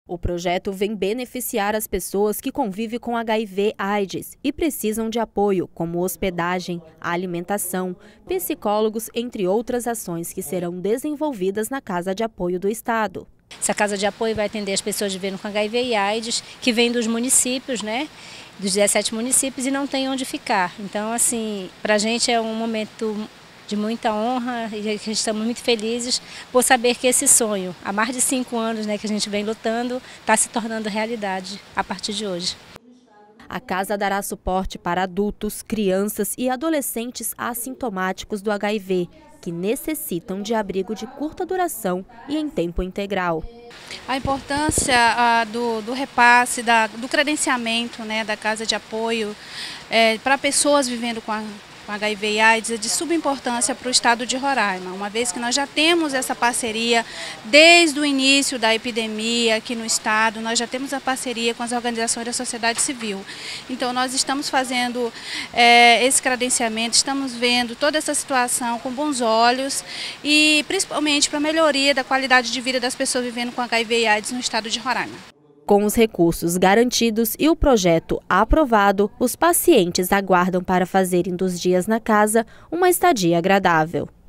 O projeto vem beneficiar as pessoas que convivem com HIV/AIDS e precisam de apoio, como hospedagem, alimentação, psicólogos, entre outras ações que serão desenvolvidas na Casa de Apoio do Estado. Essa Casa de Apoio vai atender as pessoas vivendo com HIV e AIDS, que vêm dos municípios, dos 17 municípios e não tem onde ficar. Então, assim, para a gente é um momento de muita honra e estamos muito felizes por saber que esse sonho, há mais de 5 anos que a gente vem lutando, está se tornando realidade a partir de hoje. A casa dará suporte para adultos, crianças e adolescentes assintomáticos do HIV, que necessitam de abrigo de curta duração e em tempo integral. A importância do repasse, do credenciamento da Casa de Apoio para pessoas vivendo com HIV e AIDS é de suma importância para o estado de Roraima, uma vez que nós já temos essa parceria desde o início da epidemia aqui no estado, nós já temos a parceria com as organizações da sociedade civil. Então nós estamos fazendo esse credenciamento, estamos vendo toda essa situação com bons olhos e principalmente para a melhoria da qualidade de vida das pessoas vivendo com HIV e AIDS no estado de Roraima. Com os recursos garantidos e o projeto aprovado, os pacientes aguardam para fazerem dos dias na casa uma estadia agradável.